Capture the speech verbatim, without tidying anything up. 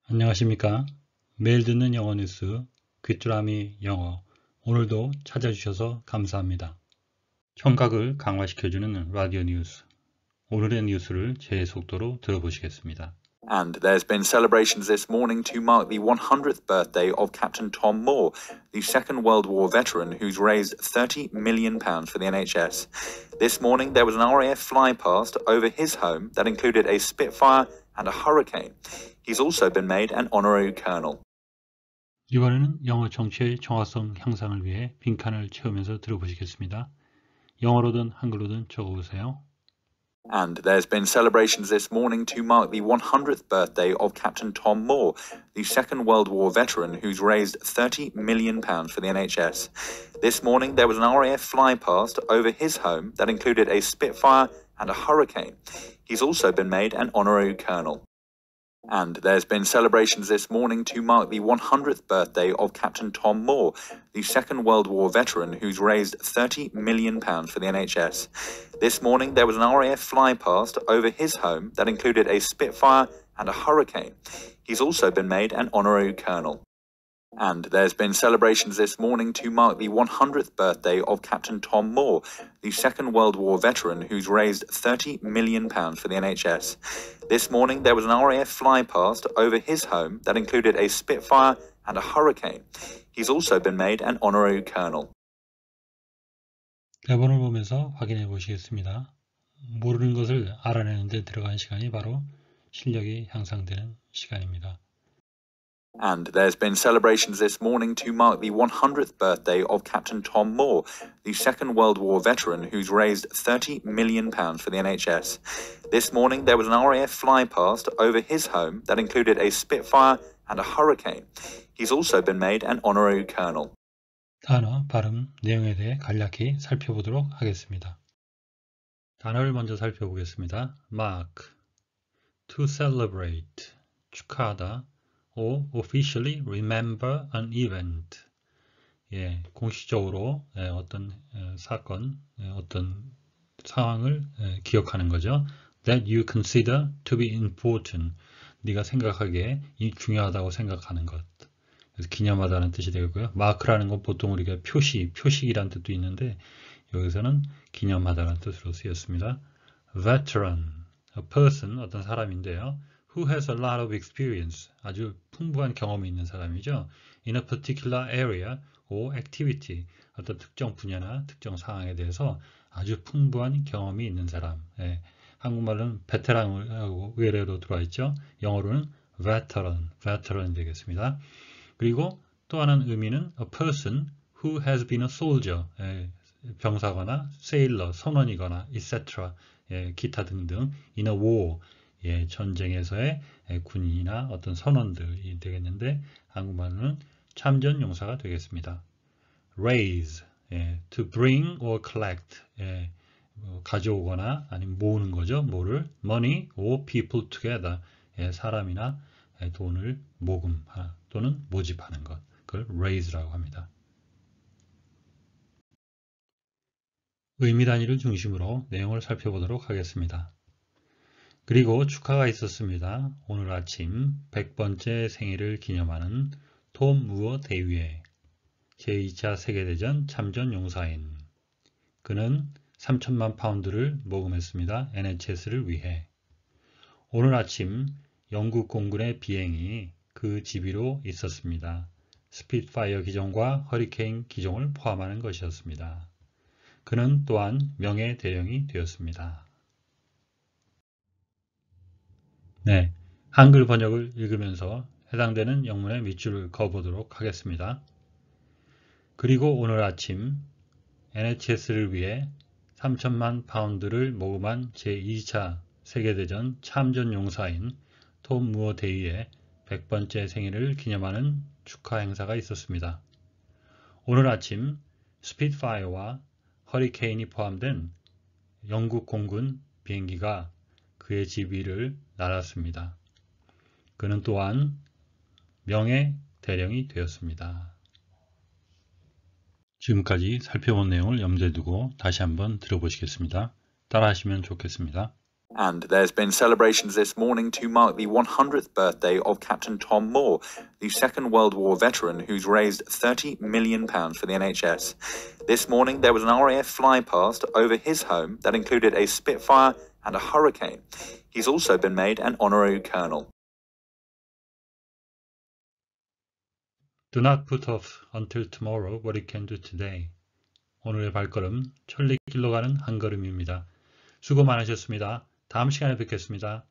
안녕하십니까. 매일 듣는 영어 뉴스 귀뚜라미 영어. 오늘도 찾아주셔서 감사합니다. 청각을 강화시켜주는 라디오 뉴스. 오늘의 뉴스를 제 속도로 들어보시겠습니다. And there's been celebrations this morning to mark the one hundredth birthday of Captain Tom Moore, the Second World War veteran who's raised thirty million pounds for the N H S. This morning there was an R A F flypast over his home that included a Spitfire and a Hurricane. He's also been made an honorary colonel. 이번에는 영어 정치의 정확성 향상을 위해 빈칸을 채우면서 들어보시겠습니다. 영어로든 한글로든 적어보세요. And there's been celebrations this morning to mark the one hundredth birthday of Captain Tom Moore, the Second World War veteran who's raised thirty million pounds for the N H S. This morning there was an R A F flypast over his home that included a Spitfire and a Hurricane. He's also been made an honorary colonel. And there's been celebrations this morning to mark the one hundredth birthday of Captain Tom Moore, the Second World War veteran who's raised thirty million pounds for the N H S. This morning there was an R A F flypast over his home that included a Spitfire and a Hurricane. He's also been made an honorary colonel. And there's been celebrations this morning to mark the one hundredth birthday of Captain Tom Moore, the Second World War veteran who's raised thirty million pounds for the N H S. This morning there was an R A F flypast over his home that included a Spitfire and a Hurricane. He's also been made an honorary colonel. 대본을 보면서 확인해 보시겠습니다. 모르는 것을 알아내는 데 들어간 시간이 바로 실력이 향상되는 시간입니다. And there's been celebrations this morning to mark the one hundredth birthday of Captain Tom Moore, the Second World War veteran who's raised thirty million pounds for the N H S. This morning there was an R A F flypast over his home that included a Spitfire and a Hurricane. He's also been made an honorary colonel. 단어, 발음, 내용에 대해 간략히 살펴보도록 하겠습니다. 단어를 먼저 살펴보겠습니다. mark, to celebrate, 축하하다, or officially remember an event. 예, 공식적으로 예, 어떤 예, 사건, 예, 어떤 상황을 예, 기억하는 거죠. That you consider to be important. 네가 생각하기에 이 중요하다고 생각하는 것. 그래서 기념하다는 뜻이 되고요. 마크라는 건 보통 우리가 표시, 표식이라는 뜻도 있는데 여기서는 기념하다는 뜻으로 쓰였습니다. Veteran, a person, 어떤 사람인데요. Who has a lot of experience, 아주 풍부한 경험이 있는 사람이죠. In a particular area or activity, 어떤 특정 분야나 특정 상황에 대해서 아주 풍부한 경험이 있는 사람. 예, 한국말로는 베테랑하고 의외로 들어와 있죠. 영어로는 veteran, veteran 되겠습니다. 그리고 또 하나는 의미는 a person who has been a soldier, 예, 병사거나 sailor, 선원이거나 et cetera, 예, 기타 등등 in a war, 예, 전쟁에서의 예, 군인이나 어떤 선원들이 되겠는데 한국말로는 참전 용사가 되겠습니다. raise, 예, to bring or collect, 예, 뭐 가져오거나 아니면 모으는 거죠. 뭐를? money or people together, 예, 사람이나 예, 돈을 모금 또는 모집하는 것. 그걸 raise라고 합니다. 의미 단위를 중심으로 내용을 살펴보도록 하겠습니다. 그리고 축하가 있었습니다. 오늘 아침 백 번째 생일을 기념하는 톰 무어 대위의 제이 차 세계대전 참전 용사인. 그는 삼천만 파운드를 모금했습니다. 엔 에이치 에스를 위해. 오늘 아침 영국 공군의 비행이 그 지비로 있었습니다. 스핏파이어 기종과 허리케인 기종을 포함하는 것이었습니다. 그는 또한 명예대령이 되었습니다. 네, 한글 번역을 읽으면서 해당되는 영문의 밑줄을 그어보도록 하겠습니다. 그리고 오늘 아침 엔 에이치 에스를 위해 삼천만 파운드를 모금한 제이 차 세계대전 참전 용사인 톰 무어 대위의 백 번째 생일을 기념하는 축하 행사가 있었습니다. 오늘 아침 스핏파이어와 허리케인이 포함된 영국 공군 비행기가 그의 집 위를 날았습니다. 그는 또한 명예 대령이 되었습니다. 지금까지 살펴본 내용을 염두에 두고 다시 한번 들어보시겠습니다. 따라하시면 좋겠습니다. And there's been celebrations this morning to mark the one hundredth birthday of Captain Tom Moore, the Second World War veteran who's raised thirty million pounds for the N H S. This morning there was an R A F flypast over his home that included a Spitfire and a Hurricane. He's also been made an honorary colonel. Do not put off until tomorrow what you can do today. 오늘의 발걸음, 천리길로 가는 한 걸음입니다. 수고 많으셨습니다. 다음 시간에 뵙겠습니다.